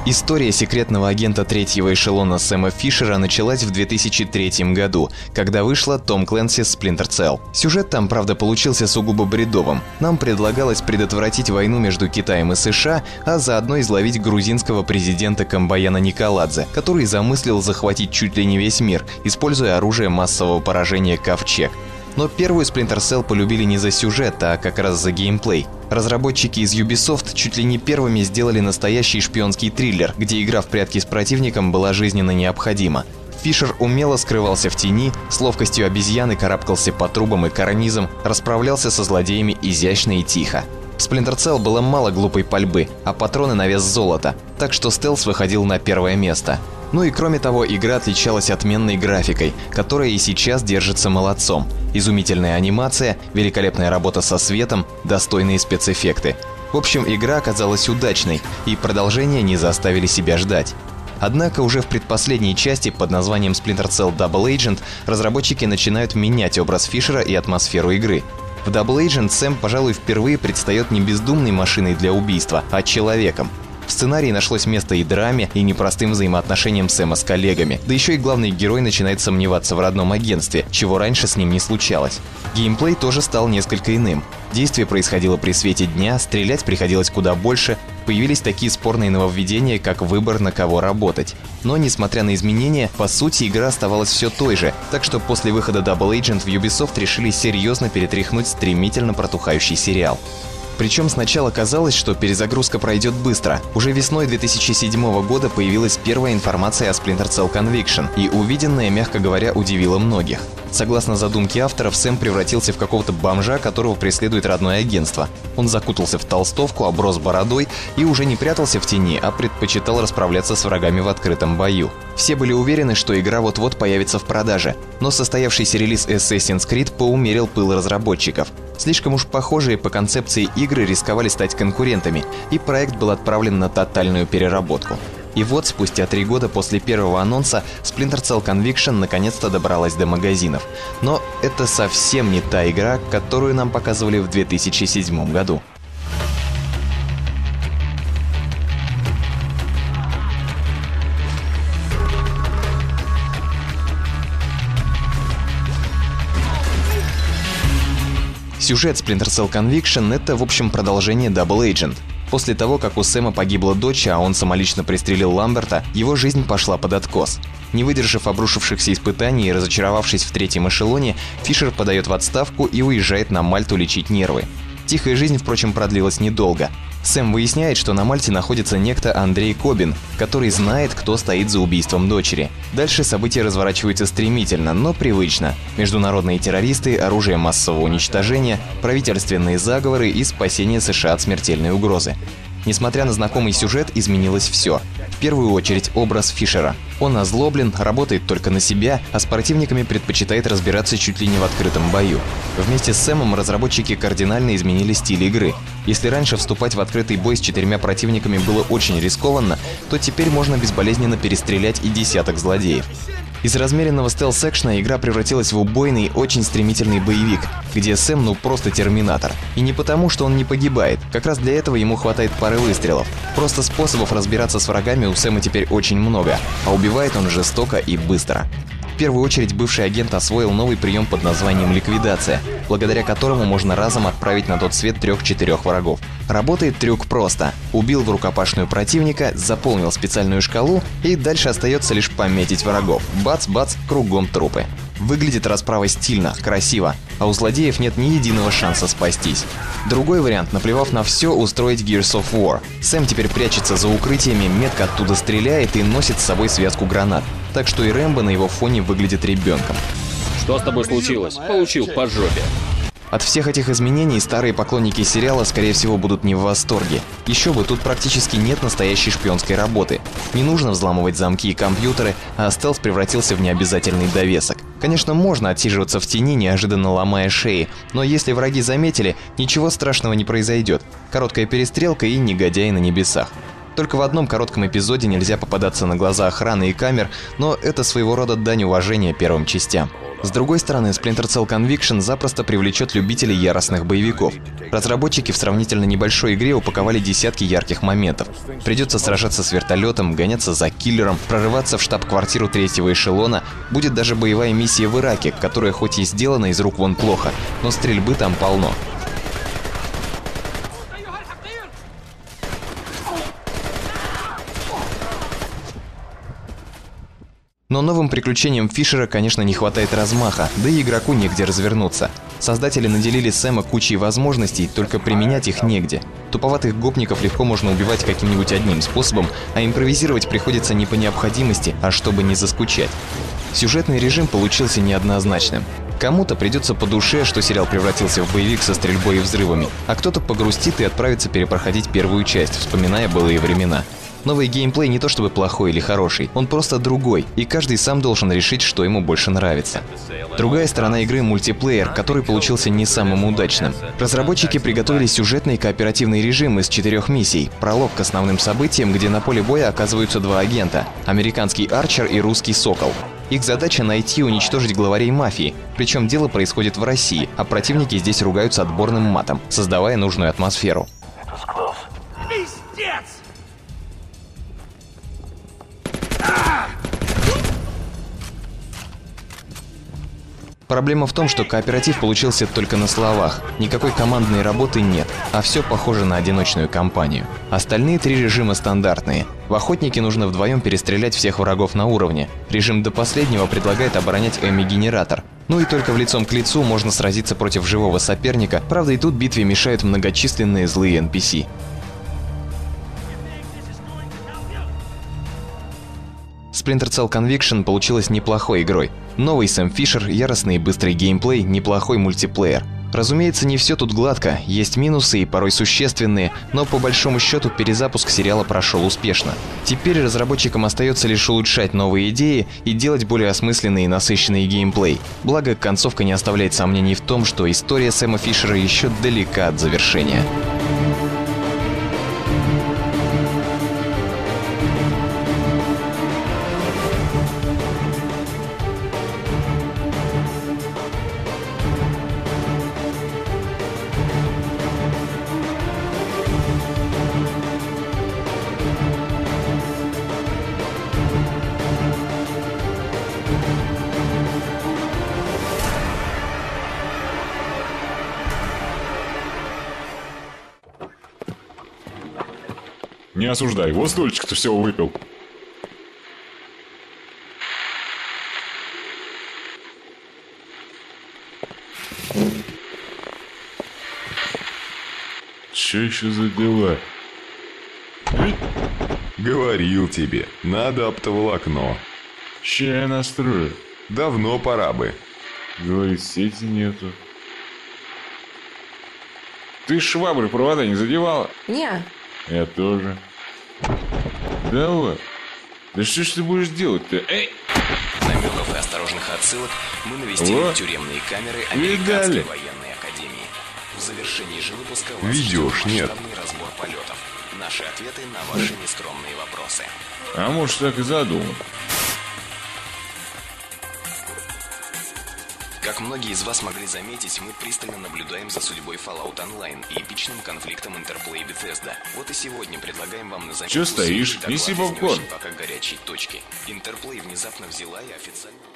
История секретного агента третьего эшелона Сэма Фишера началась в 2003 году, когда вышла Том Клэнсис Splinter Cell. Сюжет там, правда, получился сугубо бредовым. Нам предлагалось предотвратить войну между Китаем и США, а заодно изловить грузинского президента Камбаяна Николадзе, который замыслил захватить чуть ли не весь мир, используя оружие массового поражения «Ковчег». Но первую Splinter Cell полюбили не за сюжет, а как раз за геймплей. Разработчики из Ubisoft чуть ли не первыми сделали настоящий шпионский триллер, где игра в прятки с противником была жизненно необходима. Фишер умело скрывался в тени, с ловкостью обезьяны карабкался по трубам и карнизам, расправлялся со злодеями изящно и тихо. В Splinter Cell было мало глупой пальбы, а патроны на вес золота, так что стелс выходил на первое место. Ну и кроме того, игра отличалась отменной графикой, которая и сейчас держится молодцом. Изумительная анимация, великолепная работа со светом, достойные спецэффекты. В общем, игра оказалась удачной, и продолжения не заставили себя ждать. Однако уже в предпоследней части под названием Splinter Cell Double Agent разработчики начинают менять образ Фишера и атмосферу игры. В Double Agent Сэм, пожалуй, впервые предстает не бездумной машиной для убийства, а человеком. В сценарии нашлось место и драме, и непростым взаимоотношениям Сэма с коллегами. Да еще и главный герой начинает сомневаться в родном агентстве, чего раньше с ним не случалось. Геймплей тоже стал несколько иным. Действие происходило при свете дня, стрелять приходилось куда больше, появились такие спорные нововведения, как выбор, на кого работать. Но, несмотря на изменения, по сути игра оставалась все той же, так что после выхода Double Agent в Ubisoft решили серьезно перетряхнуть стремительно протухающий сериал. Причем сначала казалось, что перезагрузка пройдет быстро. Уже весной 2007 года появилась первая информация о Splinter Cell Conviction, и увиденное, мягко говоря, удивило многих. Согласно задумке авторов, Сэм превратился в какого-то бомжа, которого преследует родное агентство. Он закутался в толстовку, оброс бородой и уже не прятался в тени, а предпочитал расправляться с врагами в открытом бою. Все были уверены, что игра вот-вот появится в продаже, но состоявшийся релиз Assassin's Creed поумерил пыл разработчиков. Слишком уж похожие по концепции игры рисковали стать конкурентами, и проект был отправлен на тотальную переработку. И вот, спустя 3 года после первого анонса, Splinter Cell Conviction наконец-то добралась до магазинов. Но это совсем не та игра, которую нам показывали в 2007 году. Сюжет Splinter Cell Conviction — это, в общем, продолжение Double Agent. После того, как у Сэма погибла дочь, а он самолично пристрелил Ламберта, его жизнь пошла под откос. Не выдержав обрушившихся испытаний и разочаровавшись в третьем эшелоне, Фишер подает в отставку и уезжает на Мальту лечить нервы. Тихая жизнь, впрочем, продлилась недолго. Сэм выясняет, что на Мальте находится некто Андрей Кобин, который знает, кто стоит за убийством дочери. Дальше события разворачиваются стремительно, но привычно. Международные террористы, оружие массового уничтожения, правительственные заговоры и спасение США от смертельной угрозы. Несмотря на знакомый сюжет, изменилось все. В первую очередь образ Фишера. Он озлоблен, работает только на себя, а с противниками предпочитает разбираться чуть ли не в открытом бою. Вместе с Сэмом разработчики кардинально изменили стиль игры. Если раньше вступать в открытый бой с 4 противниками было очень рискованно, то теперь можно безболезненно перестрелять и десяток злодеев. Из размеренного стелс-экшена игра превратилась в убойный, очень стремительный боевик, где Сэм просто терминатор. И не потому, что он не погибает, как раз для этого ему хватает пары выстрелов. Просто способов разбираться с врагами у Сэма теперь очень много, а убивает он жестоко и быстро. В первую очередь бывший агент освоил новый прием под названием ликвидация, благодаря которому можно разом отправить на тот свет 3-4 врагов. Работает трюк просто. Убил в рукопашную противника, заполнил специальную шкалу, и дальше остается лишь пометить врагов. Бац-бац, кругом трупы. Выглядит расправа стильно, красиво, а у злодеев нет ни единого шанса спастись. Другой вариант, наплевав на все, устроить Gears of War. Сэм теперь прячется за укрытиями, метко оттуда стреляет и носит с собой связку гранат. Так что и Рэмбо на его фоне выглядит ребенком. Что с тобой случилось? Получил по жопе. От всех этих изменений старые поклонники сериала, скорее всего, будут не в восторге. Еще бы, тут практически нет настоящей шпионской работы. Не нужно взламывать замки и компьютеры, а стелс превратился в необязательный довесок. Конечно, можно отсиживаться в тени, неожиданно ломая шеи, но если враги заметили, ничего страшного не произойдет. Короткая перестрелка и негодяй на небесах. Только в одном коротком эпизоде нельзя попадаться на глаза охраны и камер, но это своего рода дань уважения первым частям. С другой стороны, Splinter Cell Conviction запросто привлечет любителей яростных боевиков. Разработчики в сравнительно небольшой игре упаковали десятки ярких моментов. Придется сражаться с вертолетом, гоняться за киллером, прорываться в штаб-квартиру третьего эшелона. Будет даже боевая миссия в Ираке, которая хоть и сделана из рук вон плохо, но стрельбы там полно. Но новым приключениям Фишера, конечно, не хватает размаха, да и игроку негде развернуться. Создатели наделили Сэма кучей возможностей, только применять их негде. Туповатых гопников легко можно убивать каким-нибудь одним способом, а импровизировать приходится не по необходимости, а чтобы не заскучать. Сюжетный режим получился неоднозначным. Кому-то придется по душе, что сериал превратился в боевик со стрельбой и взрывами, а кто-то погрустит и отправится перепроходить первую часть, вспоминая былые времена. Новый геймплей не то чтобы плохой или хороший, он просто другой, и каждый сам должен решить, что ему больше нравится. Другая сторона игры — мультиплеер, который получился не самым удачным. Разработчики приготовили сюжетный кооперативный режим из 4 миссий, пролог к основным событиям, где на поле боя оказываются 2 агента — американский Арчер и русский Сокол. Их задача — найти и уничтожить главарей мафии, причем дело происходит в России, а противники здесь ругаются отборным матом, создавая нужную атмосферу. Проблема в том, что кооператив получился только на словах. Никакой командной работы нет, а все похоже на одиночную кампанию. Остальные 3 режима стандартные. В охотнике нужно вдвоем перестрелять всех врагов на уровне. Режим до последнего предлагает оборонять Эми-генератор. Ну и только в лицом к лицу можно сразиться против живого соперника, правда и тут битве мешают многочисленные злые NPC. Splinter Cell Conviction получилась неплохой игрой. Новый Сэм Фишер, яростный и быстрый геймплей, неплохой мультиплеер. Разумеется, не все тут гладко, есть минусы и порой существенные, но по большому счету перезапуск сериала прошел успешно. Теперь разработчикам остается лишь улучшать новые идеи и делать более осмысленный и насыщенный геймплей. Благо, концовка не оставляет сомнений в том, что история Сэма Фишера еще далека от завершения. Не осуждай, вот стольчик-то всего выпил. Че еще за дела? Говорил тебе, надо оптоволокно. Че я настрою? Давно пора бы. Говорит, сети нету. Ты швабры провода не задевала? Не. Я тоже. Давай. Да что ж ты будешь делать-то? Эй! Намеков и осторожных отсылок мы навестили тюремные камеры Американской военной академии. В завершении же выпуска вас Видео ж нет. масштабный разбор полетов. Наши ответы на ваши нескромные вопросы. А может, так и задумал. Как многие из вас могли заметить, мы пристально наблюдаем за судьбой Fallout Online и эпичным конфликтом Interplay и Bethesda. Вот и сегодня предлагаем вам на заметку... Чё стоишь? Неси попкорн. Пока горячей точки. Interplay внезапно взяла и официально...